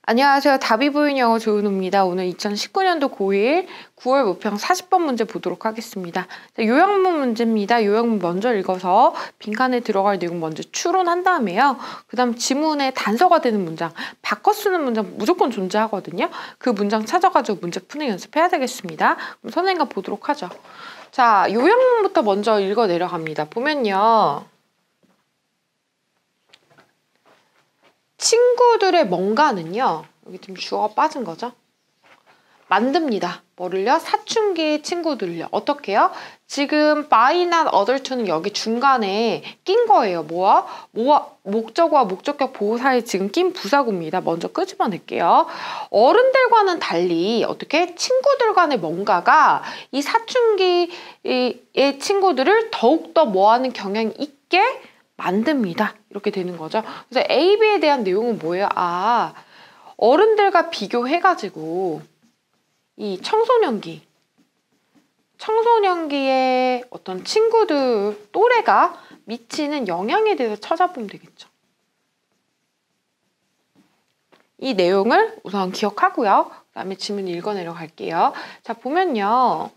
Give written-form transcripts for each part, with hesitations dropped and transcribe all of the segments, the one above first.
안녕하세요. 다비부인 영어 조은우입니다. 오늘 2019년도 고1 9월 모평 40번 문제 보도록 하겠습니다. 요약문 문제입니다. 요약문 먼저 읽어서 빈칸에 들어갈 내용 먼저 추론한 다음에요. 그 다음 지문에 단서가 되는 문장, 바꿔 쓰는 문장 무조건 존재하거든요. 그 문장 찾아가지고 문제 푸는 연습해야 되겠습니다. 그럼 선생님과 보도록 하죠. 자, 요약문부터 먼저 읽어 내려갑니다. 보면요. 친구들의 뭔가는요. 여기 지금 주어가 빠진 거죠. 만듭니다. 뭐를요? 사춘기 친구들을요. 어떻게 해요? 지금 by not other to는 여기 중간에 낀 거예요. 목적어와 목적격 보호 사이에 지금 낀 부사구입니다. 먼저 끄집어낼게요. 어른들과는 달리 어떻게 친구들 간의 뭔가가 이 사춘기의 친구들을 더욱더 뭐하는 경향이 있게 만듭니다. 이렇게 되는 거죠. 그래서 A, B에 대한 내용은 뭐예요? 어른들과 비교해가지고 이 청소년기의 어떤 친구들 또래가 미치는 영향에 대해서 찾아보면 되겠죠. 이 내용을 우선 기억하고요. 그 다음에 지문 읽어 내려갈게요. 자, 보면요.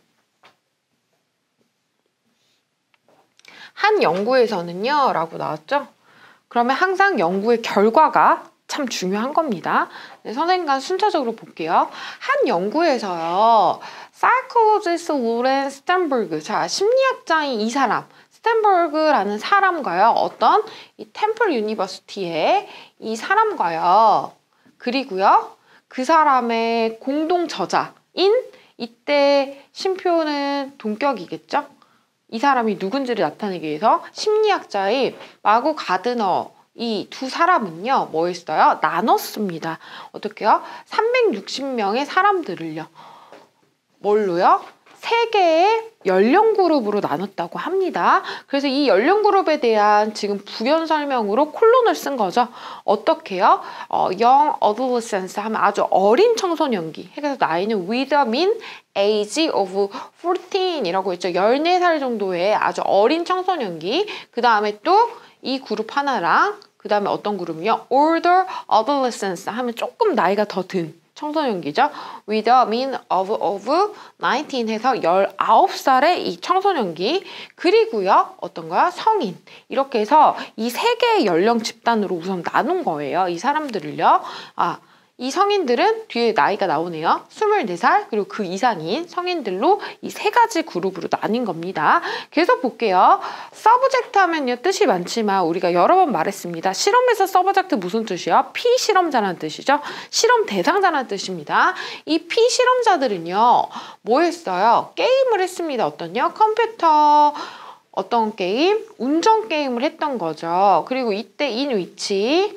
한 연구에서는요 라고 나왔죠. 그러면 항상 연구의 결과가 참 중요한 겁니다. 네, 선생님과 순차적으로 볼게요. 한 연구에서요. 사이콜로지스트 로렌 스탠버그, 자, 심리학자인 이 사람 스탠버그라는 사람과요. 어떤 이 템플 유니버시티의 이 사람과요. 그리고요. 그 사람의 공동 저자인 이때 쉼표는 동격이겠죠. 이 사람이 누군지를 나타내기 위해서 심리학자인 마구 가드너 이 두 사람은요. 뭐 했어요? 나눴습니다. 어떻게요? 360명의 사람들을요. 뭘로요? 3개의 연령 그룹으로 나눴다고 합니다. 그래서 이 연령 그룹에 대한 지금 부연 설명으로 콜론을 쓴 거죠. 어떻게요? young adolescence 하면 아주 어린 청소년기. 그래서 나이는 with a mean age of 14이라고 했죠. 14살 정도의 아주 어린 청소년기. 그 다음에 또 이 그룹 하나랑 그 다음에 어떤 그룹이요? older adolescence 하면 조금 나이가 더 든 청소년기죠. with a mean of 19 해서 19살의 이 청소년기. 그리고요. 어떤 거야? 성인. 이렇게 해서 이 3개의 연령 집단으로 우선 나눈 거예요. 이 사람들을요. 이 성인들은 뒤에 나이가 나오네요. 24살 그리고 그 이상인 성인들로 이 3가지 그룹으로 나뉜 겁니다. 계속 볼게요. 서브젝트 하면요. 뜻이 많지만 우리가 여러 번 말했습니다. 실험에서 서브젝트 무슨 뜻이요? 피실험자라는 뜻이죠. 실험 대상자라는 뜻입니다. 이 피실험자들은요. 뭐 했어요? 게임을 했습니다. 어떤요? 컴퓨터 어떤 게임? 운전 게임을 했던 거죠. 그리고 이때 in which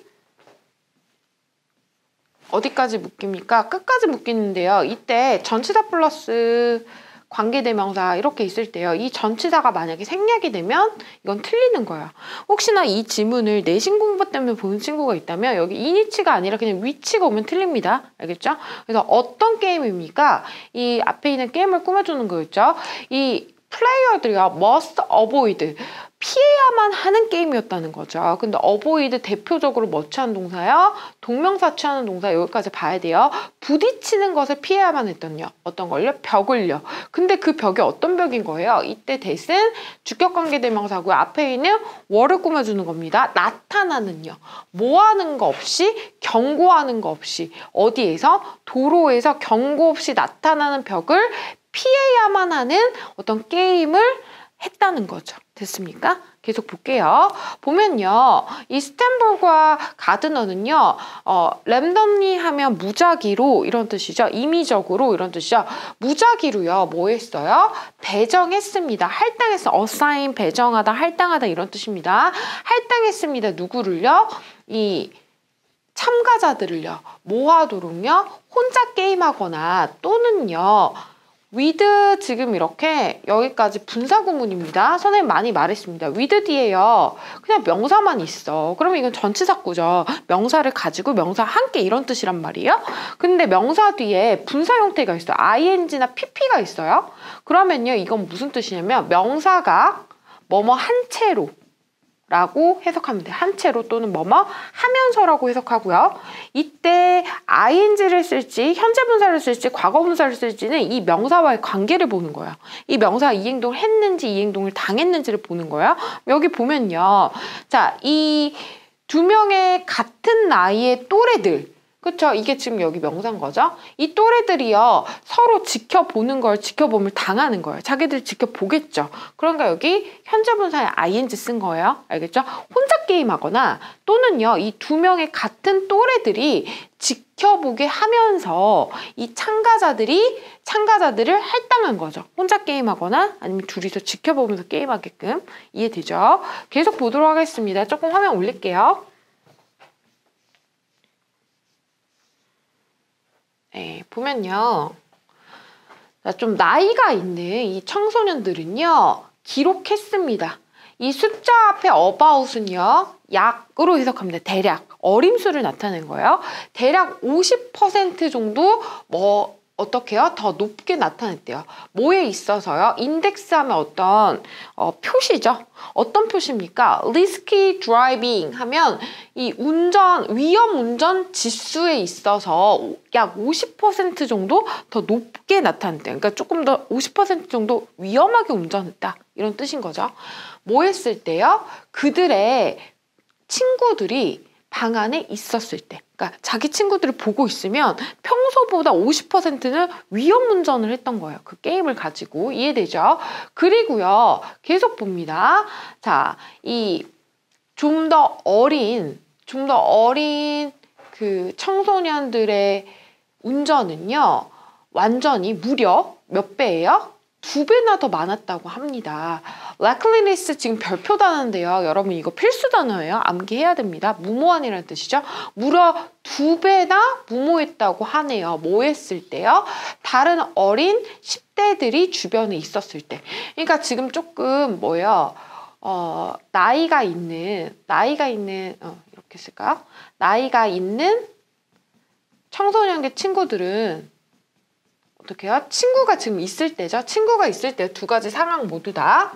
어디까지 묶입니까? 끝까지 묶이는데요. 이때 전치사 플러스 관계대명사 이렇게 있을 때요. 이 전치사가 만약에 생략이 되면 이건 틀리는 거예요. 혹시나 이 지문을 내신 공부 때문에 보는 친구가 있다면 여기 이니치가 아니라 그냥 위치가 오면 틀립니다. 알겠죠? 그래서 어떤 게임입니까? 이 앞에 있는 게임을 꾸며주는 거였죠. 이 플레이어들이요. must avoid 피해야만 하는 게임이었다는 거죠. 근데 avoid 대표적으로 뭐 취하는 동사요? 동명사 취하는 동사 여기까지 봐야 돼요. 부딪히는 것을 피해야만 했던요. 어떤 걸요? 벽을요. 근데 그 벽이 어떤 벽인 거예요? 이때 대신 주격관계대명사고요. 앞에 있는 what을 꾸며주는 겁니다. 나타나는요. 뭐 하는 거 없이 경고하는 거 없이 어디에서? 도로에서 경고 없이 나타나는 벽을 피해야만 하는 어떤 게임을 했다는 거죠. 됐습니까? 계속 볼게요. 보면요. 이 스탠버그와 가드너는요. 랜덤리 하면 무작위로 이런 뜻이죠. 임의적으로 이런 뜻이죠. 무작위로요. 뭐 했어요? 배정했습니다. 할당했어. assign 배정하다, 할당하다 이런 뜻입니다. 할당했습니다. 누구를요? 이 참가자들을요. 뭐 하도록요? 혼자 게임하거나 또는요. with 지금 이렇게 여기까지 분사구문입니다. 선생님 많이 말했습니다. with 뒤에요. 그냥 명사만 있어. 그러면 이건 전치사구죠. 명사를 가지고 명사 함께 이런 뜻이란 말이에요. 근데 명사 뒤에 분사 형태가 있어요. ing나 pp가 있어요. 그러면요. 이건 무슨 뜻이냐면 명사가 뭐뭐 한 채로 라고 해석하면 돼요. 한 채로 또는 뭐뭐 하면서라고 해석하고요. 이때 ing를 쓸지, 현재 분사를 쓸지, 과거 분사를 쓸지는 이 명사와의 관계를 보는 거예요. 이 명사가 이 행동을 했는지 이 행동을 당했는지를 보는 거예요. 여기 보면요. 자, 이 두 명의 같은 나이의 또래들, 그쵸? 이게 지금 여기 명사인 거죠? 이 또래들이요, 서로 지켜보는 걸 지켜봄을 당하는 거예요. 자기들 지켜보겠죠. 그러니까 여기 현재 분사에 ing 쓴 거예요. 알겠죠? 혼자 게임하거나 또는요, 이 두 명의 같은 또래들이 지켜보게 하면서 이 참가자들을 할당한 거죠. 혼자 게임하거나 아니면 둘이서 지켜보면서 게임하게끔. 이해되죠? 계속 보도록 하겠습니다. 조금 화면 올릴게요. 네, 보면요. 좀 나이가 있는 이 청소년들은요, 기록했습니다. 이 숫자 앞에 about은요, 약으로 해석합니다. 대략. 어림수를 나타낸 거예요. 대략 50% 정도 어떻게 해요? 더 높게 나타냈대요. 뭐에 있어서요? 인덱스하면 어떤 표시죠. 어떤 표시입니까? risky driving 하면 이 위험 운전 지수에 있어서 약 50% 정도 더 높게 나타냈대요. 그러니까 조금 더 50% 정도 위험하게 운전했다. 이런 뜻인 거죠. 뭐 했을 때요? 그들의 친구들이 방 안에 있었을 때, 그러니까 자기 친구들을 보고 있으면 평소보다 50%는 위험 운전을 했던 거예요. 그 게임을 가지고. 이해되죠? 그리고요, 계속 봅니다. 자, 이 좀 더 어린 그 청소년들의 운전은요, 완전히 무려 몇 배예요? 2배나 더 많았다고 합니다. 락클리니스 지금 별표 단어인데요. 여러분 이거 필수 단어예요. 암기해야 됩니다. 무모한이라는 뜻이죠. 무려 2배나 무모했다고 하네요. 뭐 했을 때요? 다른 어린 10대들이 주변에 있었을 때. 그러니까 지금 조금 나이가 있는 이렇게 쓸까요? 나이가 있는 청소년의 친구들은 어떻게 해요? 친구가 지금 있을 때죠. 친구가 있을 때 두 가지 상황 모두 다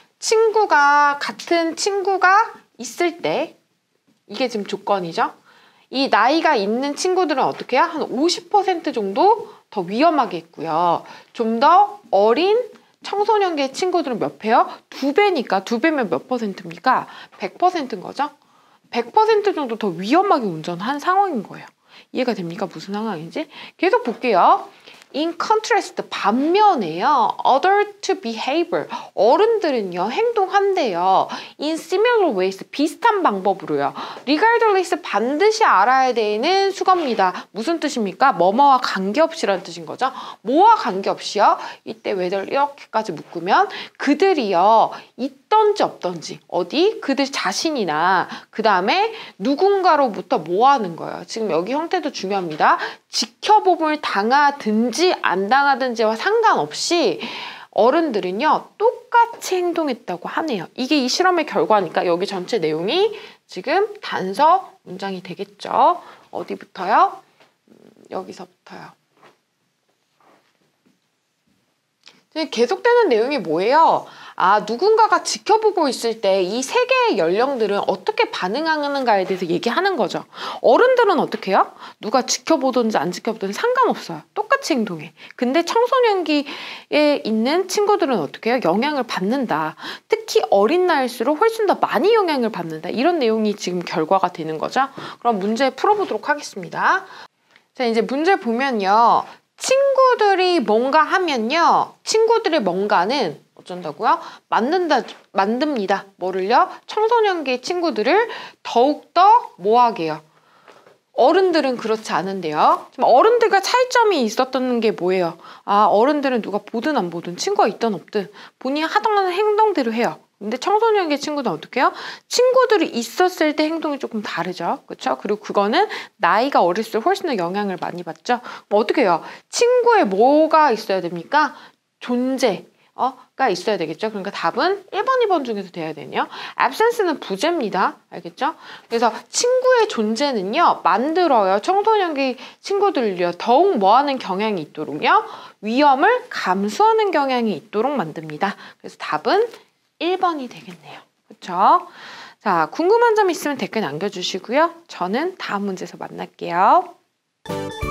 같은 친구가 있을 때, 이게 지금 조건이죠. 이 나이가 있는 친구들은 어떻게 해요? 한 50% 정도 더 위험하게 있고요. 좀 더 어린 청소년계 친구들은 몇 배요? 2배니까 2배면 몇 %입니까? 100%인 거죠. 100% 정도 더 위험하게 운전한 상황인 거예요. 이해가 됩니까? 무슨 상황인지? 계속 볼게요. In contrast, 반면에요. adult behavior, 어른들은요, 행동한대요. In similar ways, 비슷한 방법으로요. regardless, 반드시 알아야 되는 수거입니다. 무슨 뜻입니까? 뭐뭐와 관계없이라는 뜻인 거죠. 뭐와 관계없이요? 이때 whether 이렇게까지 묶으면 그들이요, 있던지 없던지, 어디? 그들 자신이나 그 다음에 누군가로부터 뭐 하는 거예요? 지금 여기 형태도 중요합니다. 지켜봄을 당하든지 안 당하든지와 상관없이 어른들은요, 똑같이 행동했다고 하네요. 이게 이 실험의 결과니까 여기 전체 내용이 지금 단서 문장이 되겠죠. 어디부터요? 여기서부터요. 계속되는 내용이 뭐예요? 누군가가 지켜보고 있을 때 이 세 개의 연령들은 어떻게 반응하는가에 대해서 얘기하는 거죠. 어른들은 어떻게 해요? 누가 지켜보든지 안 지켜보든지 상관없어요. 똑같이 행동해. 근데 청소년기에 있는 친구들은 어떻게 해요? 영향을 받는다. 특히 어린 나이일수록 훨씬 더 많이 영향을 받는다. 이런 내용이 지금 결과가 되는 거죠. 그럼 문제 풀어보도록 하겠습니다. 자, 이제 문제 보면요. 친구들이 뭔가 하면요. 친구들의 뭔가는 어쩐다고요? 만듭니다. 뭐를요? 청소년기의 친구들을 더욱더 뭐하게요? 어른들은 그렇지 않은데요. 어른들과 차이점이 있었던 게 뭐예요? 어른들은 누가 보든 안 보든 친구가 있든 없든 본인이 하던 행동대로 해요. 근데 청소년기 친구들은 어떻게 해요? 친구들이 있었을 때 행동이 조금 다르죠. 그렇죠? 그리고 그거는 나이가 어릴수록 훨씬 더 영향을 많이 받죠. 어떻게 해요? 친구에 뭐가 있어야 됩니까? 존재가 있어야 되겠죠. 그러니까 답은 1번, 2번 중에서 돼야 되네요. absence는 부재입니다. 알겠죠? 그래서 친구의 존재는요. 만들어요. 청소년기 친구들을요. 더욱 뭐하는 경향이 있도록요. 위험을 감수하는 경향이 있도록 만듭니다. 그래서 답은 1번이 되겠네요. 그렇죠? 자, 궁금한 점 있으면 댓글 남겨주시고요. 저는 다음 문제에서 만날게요. 네.